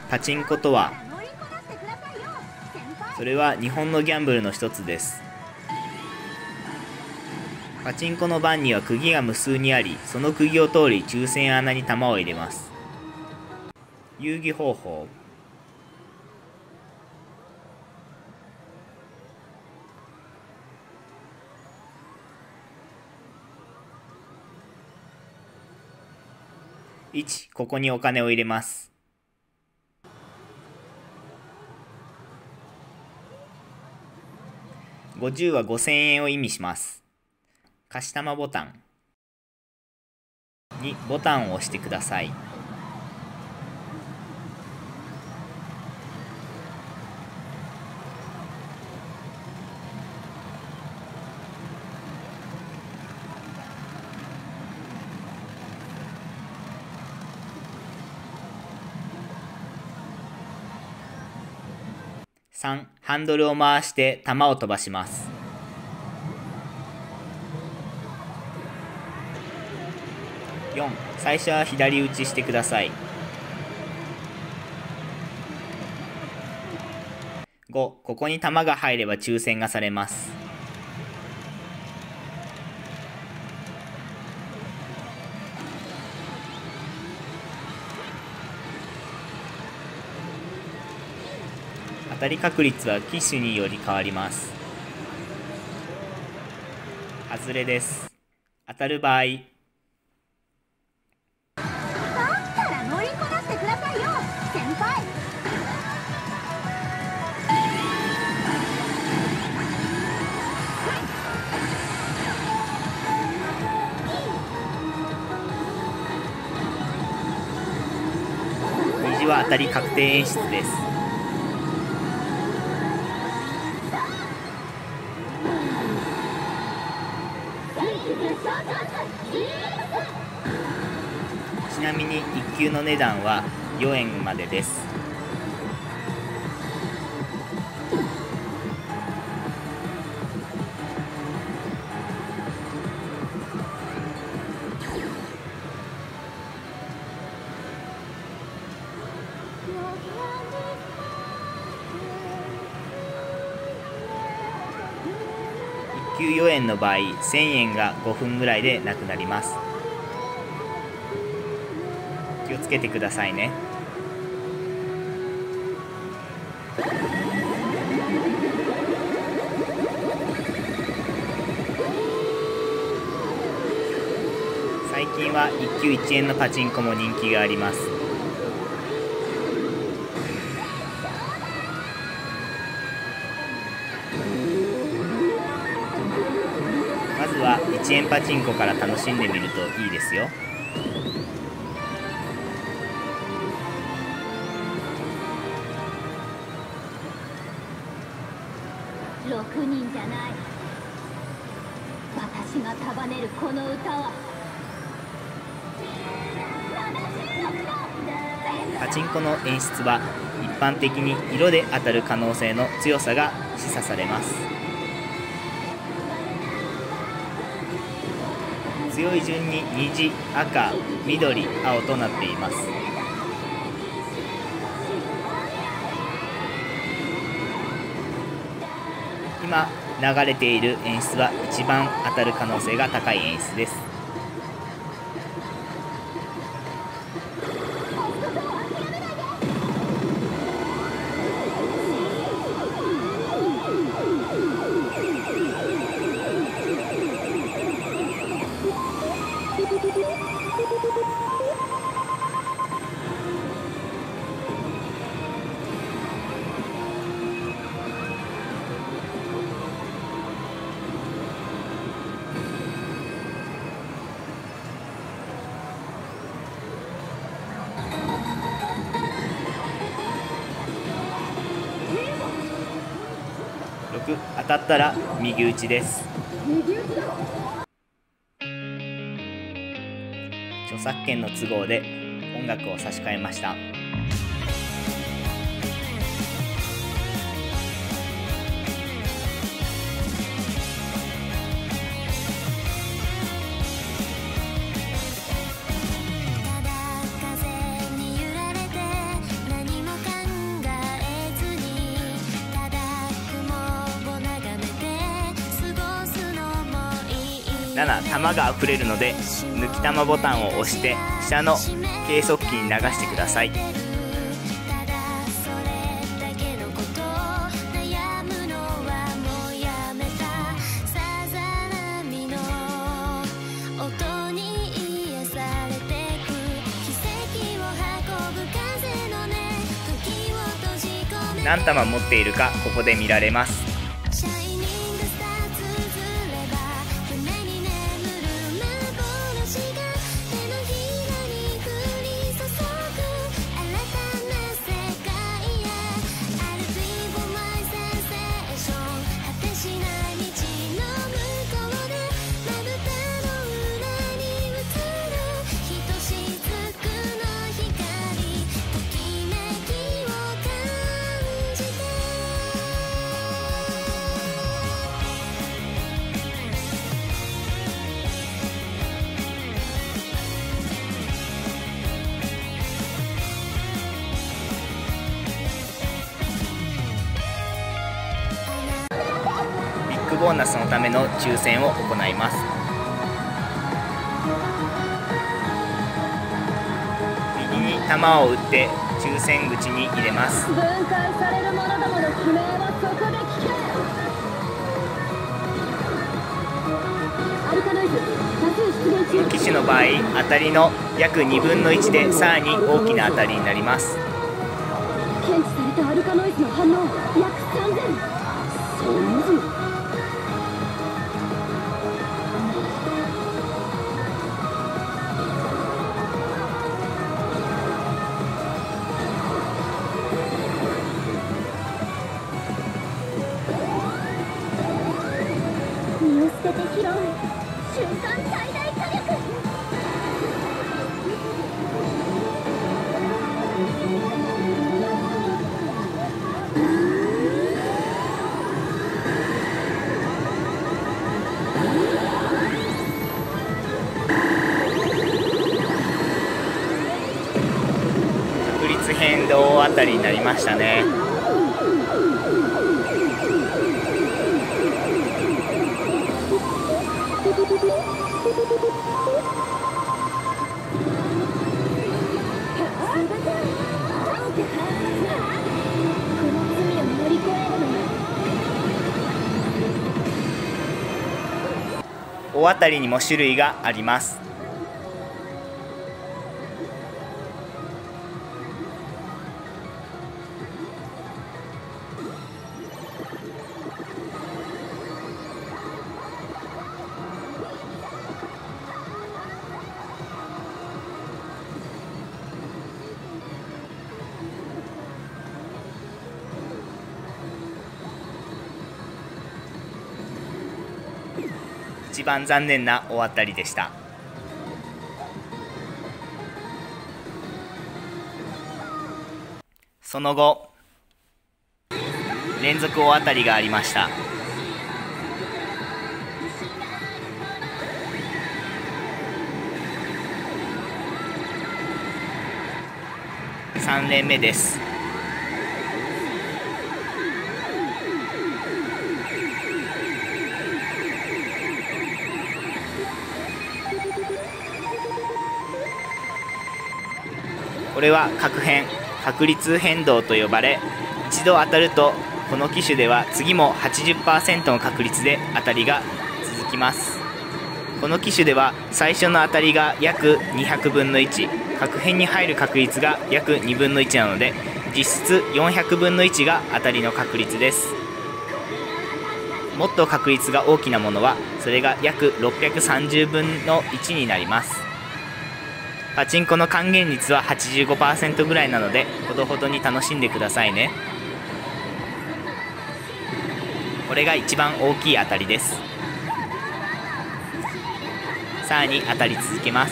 パチンコとは、それは日本のギャンブルの一つです。パチンコの盤には釘が無数にあり、その釘を通り抽選穴に玉を入れます。遊戯方法。1、ここにお金を入れます。50は5000円を意味します。貸し玉ボタン。2、ボタンを押してください。3、ハンドルを回して玉を飛ばします。4、最初は左打ちしてください。5、ここに玉が入れば抽選がされます。当たり確率は機種により変わります。外れです。当たる場合、虹は当たり確定演出です。ちなみに1球の値段は4円までです。1球4円の場合、1000円が5分ぐらいでなくなります。気をつけてくださいね。最近は1球1円のパチンコも人気があります。まずは1円パチンコから楽しんでみるといいですよ。 6人じゃない。私が束ねるこの歌はパチンコの演出は一般的に色で当たる可能性の強さが示唆されます。強い順に虹、赤、緑、青となっています。今流れている演出は一番当たる可能性が高い演出です。6、当たったら右打ちです。著作権の都合で音楽を差し替えました。 ただ風に揺られて何も 7、玉が溢れるので抜き玉ボタンを押して下の計測器に流してください。何玉持っているかここで見られます。ビッグボーナスのための抽選を行います。右に玉を打って抽選口に入れます。 分解される者どもの悲鳴はそこで聞け。アルカノイズ多数出現中。 この機種の場合、当たりの約2分の1でさらに大きな当たりになります。 検知されたアルカノイズの反応約3000。そんな身を捨てて拾う瞬間最大火力。 確率変動あたりになりましたね。大当たりにも種類があります。一番残念な大当たりでした。その後、連続大当たりがありました。3連目です。これは確変、確率変動と呼ばれ、一度当たるとこの機種では次も 80% の確率で当たりが続きます。この機種では最初の当たりが約200分の1、確変に入る確率が約2分の1なので、実質400分の1が当たりの確率です。もっと確率が大きなものはそれが約630分の1になります。パチンコの還元率は 85% ぐらいなので、ほどほどに楽しんでくださいね。これが一番大きい当たりです。さらに当たり続けます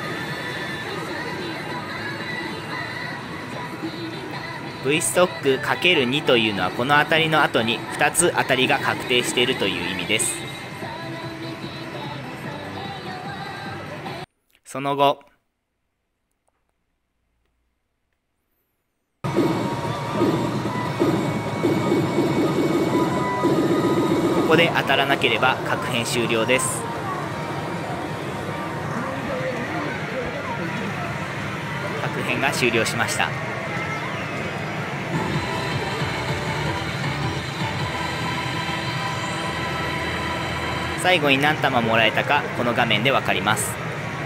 。V ストック ×2 というのはこの当たりの後に2つ当たりが確定しているという意味です。その後、ここで当たらなければ確変終了です。 ンが終了しました。最後に何玉もらえたかこの画面で分かります。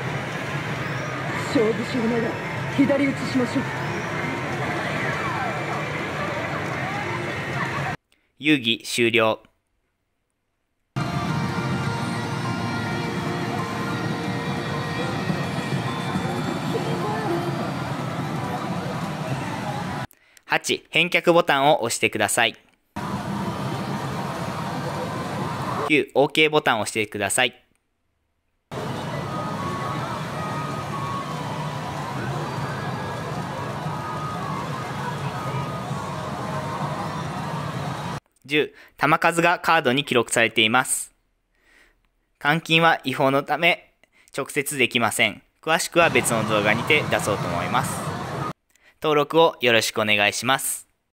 勝負勝なら左打ちしましょう。 遊戯終了。8、返却ボタンを押してください。9、OK ボタンを押してください。10、弾数がカードに記録されています。換金は違法のため直接できません。詳しくは別の動画にて出そうと思います。登録をよろしくお願いします。